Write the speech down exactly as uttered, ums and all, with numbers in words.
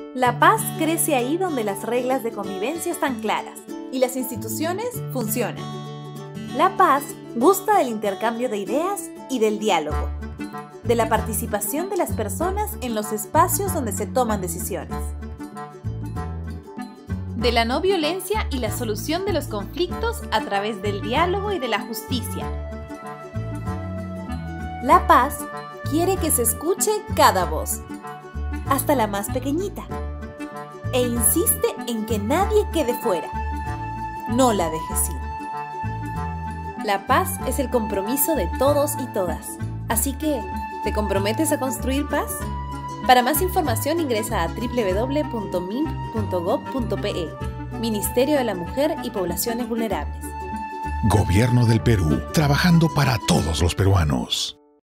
La paz crece ahí donde las reglas de convivencia están claras y las instituciones funcionan. La paz gusta del intercambio de ideas y del diálogo, de la participación de las personas en los espacios donde se toman decisiones, de la no violencia y la solución de los conflictos a través del diálogo y de la justicia. La paz quiere que se escuche cada voz, hasta la más pequeñita, e insiste en que nadie quede fuera. No la dejes ir. La paz es el compromiso de todos y todas. Así que, ¿te comprometes a construir paz? Para más información ingresa a doble u doble u doble u punto min punto gob punto pe. Ministerio de la Mujer y Poblaciones Vulnerables. Gobierno del Perú, trabajando para todos los peruanos.